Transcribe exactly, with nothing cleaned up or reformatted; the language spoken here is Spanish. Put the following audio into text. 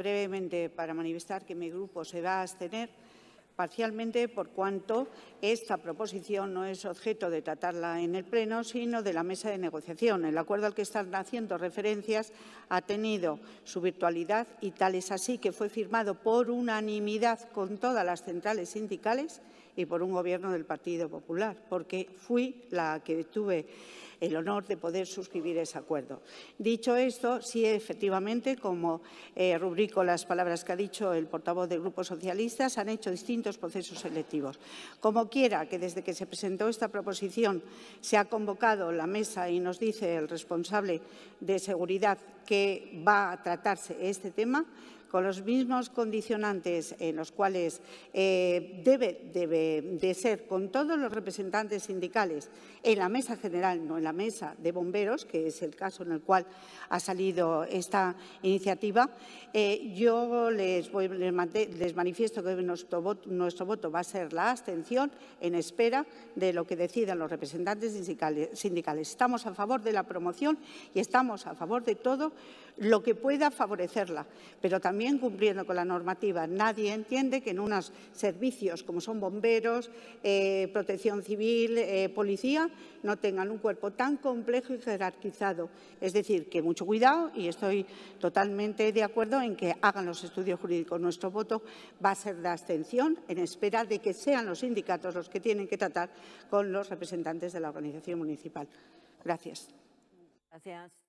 brevemente para manifestar que mi grupo se va a abstener, parcialmente por cuanto esta proposición no es objeto de tratarla en el Pleno, sino de la mesa de negociación. El acuerdo al que están haciendo referencias ha tenido su virtualidad y tal es así que fue firmado por unanimidad con todas las centrales sindicales y por un Gobierno del Partido Popular, porque fui la que tuve el honor de poder suscribir ese acuerdo. Dicho esto, sí, efectivamente, como eh, rubrico las palabras que ha dicho el portavoz del Grupo Socialista, se han hecho distintos procesos selectivos. Como quiera que desde que se presentó esta proposición se ha convocado la mesa y nos dice el responsable de seguridad que va a tratarse este tema, con los mismos condicionantes en los cuales eh, debe, debe de ser con todos los representantes sindicales en la mesa general, no en la mesa de bomberos, que es el caso en el cual ha salido esta iniciativa. Eh, yo les, voy, les, les manifiesto que nuestro voto, nuestro voto va a ser la abstención en espera de lo que decidan los representantes sindicales. sindicales. Estamos a favor de la promoción y estamos a favor de todo lo que pueda favorecerla, pero también cumpliendo con la normativa. Nadie entiende que en unos servicios como son bomberos, eh, protección civil, eh, policía, no tengan un cuerpo tan complejo y jerarquizado. Es decir, que mucho cuidado y estoy totalmente de acuerdo en que hagan los estudios jurídicos. Nuestro voto va a ser de abstención en espera de que sean los sindicatos los que tienen que tratar con los representantes de la organización municipal. Gracias. Gracias.